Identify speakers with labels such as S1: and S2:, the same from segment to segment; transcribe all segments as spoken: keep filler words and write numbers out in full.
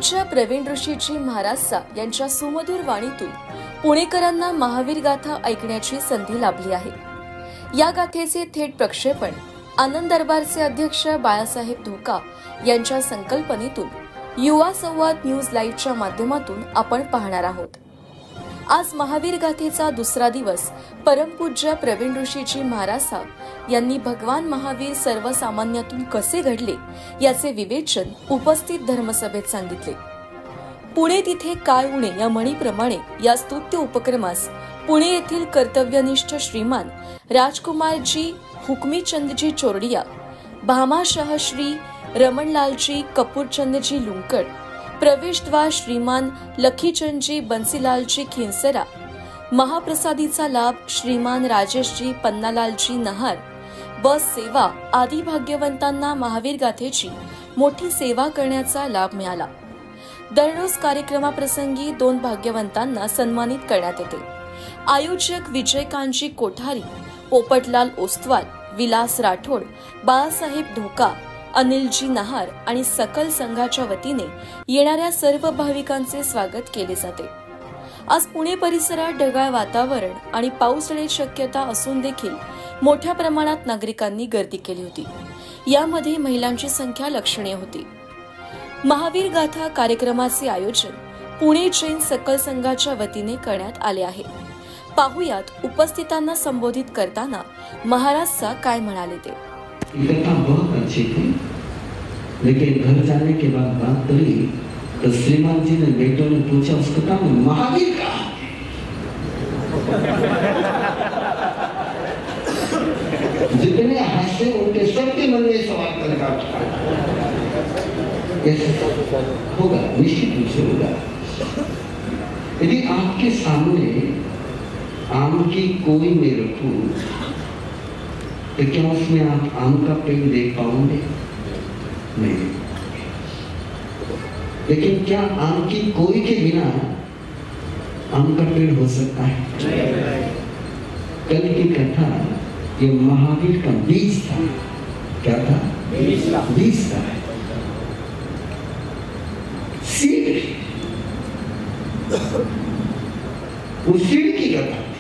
S1: परमपूज्य प्रवीण ऋषीजी महाराज यांच्या सुमधुर वाणीतून पुणेकरांना महावीर गाथा ऐकण्याची संधी लाभली आहे। या गाथेचे थेट प्रक्षेपण आनंद दरबारचे अध्यक्ष बाळासाहेब धोका यांच्या संकल्पनेतून युवा संवाद न्यूज लाईव्हच्या माध्यमातून आपण पाहणार आहोत। आज महावीर गाथेचा दुसरा दिवस परमपूज्य प्रवीण ऋषीजी महाराज यांनी भगवान महावीर सर्वसामान्यातून कसे घडले याचे विवेचन उपस्थित धर्मसभेत सांगितले। पुणे तिथे काय उणे या म्हणीप्रमाणे या स्तुत्य उपक्रमास पुणे येथील कर्तव्यनिष्ठ श्रीमान राजकुमारजी हुकमीचंदजी चोरडिया, भामाशाह श्री रमणलालजी कपूरचंदजी लुंकड, प्रवेशद्वार श्रीमान लखीचंदजी बंसीलालजी खिंसरा, महाप्रसादीचा लाभ श्रीमान राजेशजी पन्नालालजी नहार, बस सेवा आदी भाग्यवंतांना महावीर गाथेची मोठी सेवा करण्याचा लाभ मिळाला। दररोज कार्यक्रमाप्रसंगी दोन भाग्यवंतांना सन्मानित करण्यात येते। आयोजक विजयकांतजी कोठारी, पोपटलाल ओस्तवाल, विलास राठोड, बाळासाहेब धोका, अनिलजी नहार आणि सकल संघाच्या वतीने येणाऱ्या सर्व भाविकांचे स्वागत केले जाते। आज पुणे परिसरात ढगाळ वातावरण आणि पाऊस येण्याची शक्यता असून देखील मोठ्या प्रमाणात नागरिकांनी गर्दी केली होती। यामध्ये महिलांची संख्या लक्षणीय होती। महावीर गाथा कार्यक्रमाचे आयोजन पुणे जैन सकल संघाच्या वतीने करण्यात आले आहे। पाहुयात उपस्थितांना संबोधित करताना महाराज काय म्हणाले ते।
S2: कथा बहुत अच्छी थी, लेकिन घर जाने के बाद बात करी तो श्रीमान जी ने बेटों ने पूछा उस कथा में महावीर कहाँ है? जितने हंसे उनके सबके मन में सवाल पैदा होगा, निश्चित रूप से होगा। यदि आपके सामने आम की कोई मैं रखूं तो क्या उसमें आप आम का पेड़ देख पाओगे? नहीं। लेकिन क्या आम की कोई के बिना आम का पेड़ हो सकता है? कल की कथा ये महावीर का बीज था। क्या था? बीज था। बीज था। सीड, वो सीड की कथा थी,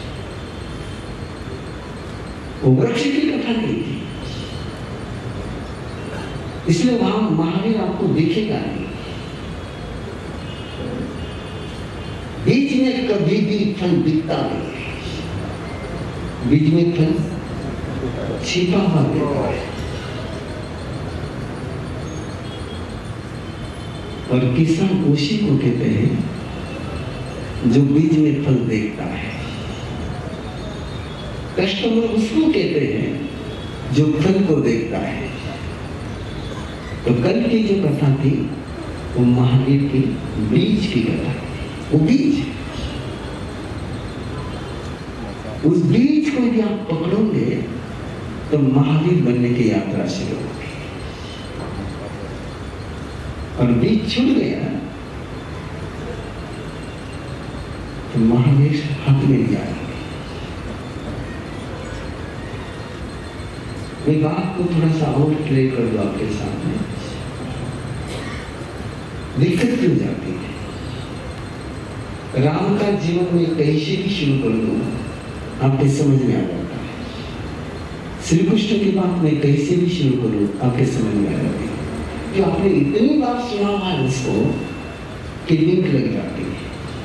S2: वो वृक्ष की कथा नहीं थी। इसलिए वहां महावीर आपको दिखेगा नहीं। बीज में कभी भी फल दिखता नहीं है, बीज में फल छिपा हुआ रहता है। और किसान उसी को कहते हैं जो बीज में फल देखता है। कस्टमर उसको कहते हैं जो फल को देखता है। तो कल की जो कथा थी वो महावीर की बीज की कथा, वो बीज, उस बीज को यदि आप पकड़ोगे तो महावीर बनने की यात्रा शुरू होगी। और बीज छूट गया तो महावीर हाथ में नहीं आएंगे। मैं बात को थोड़ा सा और क्लियर कर दूं आपके सामने। दिक्कत क्यों जाती है? राम का जीवन में कहीं से भी शुरू कर दूं आपके समझ में आ जाता है। श्री कृष्ण की बात में कहीं से भी शुरू करूं आपके समझ में आ जाती है। कि आपने इतनी बार सुना है उसको कि लिंक लग जाती है।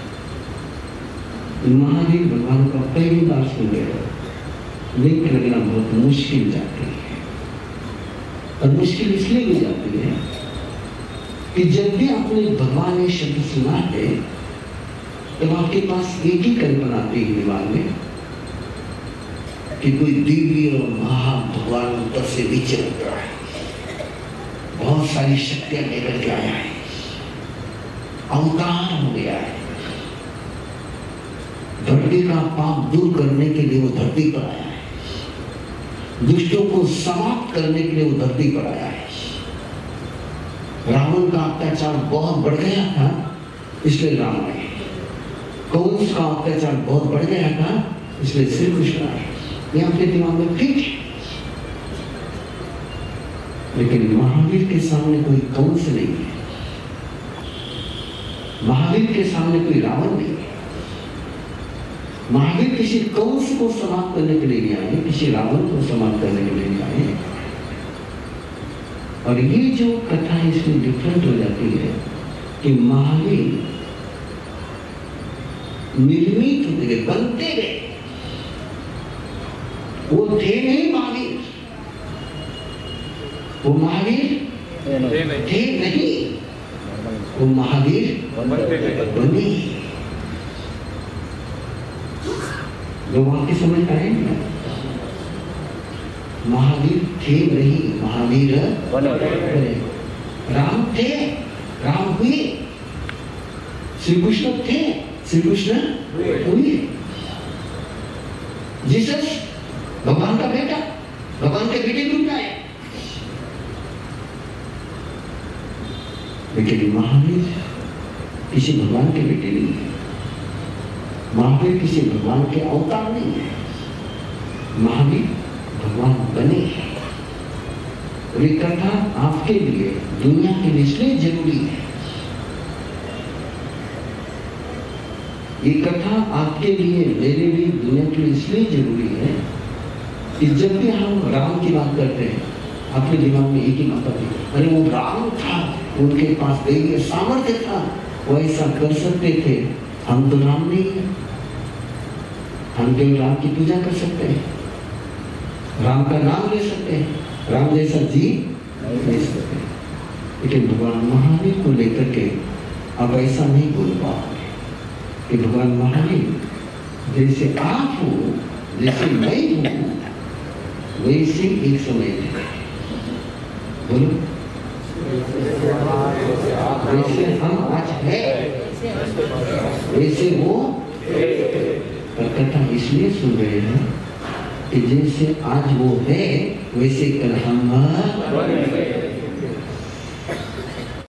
S2: महावीर भगवान का पहली बार सुन रहे हो, लिंक लगना बहुत मुश्किल जाती है। और मुश्किल इसलिए भी जाती है कि जब भी आपने भगवान ये शब्द सुना है तब आपके पास एक ही कल्पना आती है दिमाग में कि कोई दिव्य और महा भगवान ऊपर से नीचे उतर रहा है, बहुत सारी शक्तियां लेकर के आया है, अवतार हो गया है, धरती का पाप दूर करने के लिए वो धरती पर आया है, दुष्टों को समाप्त करने के लिए वो धरती पर आया है। रावण का अत्याचार बहुत बढ़ गया था इसलिए राम आए, कंस का अत्याचार बहुत बढ़ गया था इसलिए श्री कृष्ण आए। ये आपके दिमाग में ठीक है। लेकिन महावीर के सामने कोई कंस नहीं है, महावीर के सामने कोई रावण नहीं है। महावीर किसी कंस को समाप्त करने के लिए नहीं आए, किसी रावण को समाप्त करने के लिए नहीं आए। और ये जो कथा है इसमें डिफरेंट हो जाती है कि महावीर निर्मित होते गए, बनते गए। वो थे नहीं महावीर, वो महावीर थे नहीं, वो महावीर बने। जो वाक्य समझ आए ना, महावीर थे नहीं, महावीर बने। राम थे, राम हुए। श्री कृष्ण थे, श्री कृष्ण हुए। जीसस भगवान का बेटा, भगवान के बेटे रूप में आए। लेकिन महावीर किसी भगवान के बेटे नहीं है, महावीर किसी भगवान के अवतार नहीं है, महावीर भगवान बने हैं। और ये कथा आपके लिए, दुनिया के लिए इसलिए जरूरी है। ये कथा आपके लिए, मेरे लिए, दुनिया के लिए इसलिए जरूरी है कि जब भी हम राम की बात करते हैं, अपने दिमाग में एक ही बात आती है, अरे वो राम था, उनके पास दैवीय सामर्थ्य था, वो ऐसा कर सकते थे। हम तो राम नहीं है, हम केवल राम की पूजा कर सकते हैं, राम का नाम ले सकते हैं, राम जैसा जी ले सकते हैं। लेकिन भगवान महावीर को लेकर के अब ऐसा नहीं बोल पाओगे कि भगवान महावीर जैसे आप हो, जैसे मैं हूँ, वैसे एक समय थे। बोलो, वैसे हम आज है, वैसे वो। पर कथा इसलिए सुन रहे हैं कि जैसे आज वो है, वैसे कल हम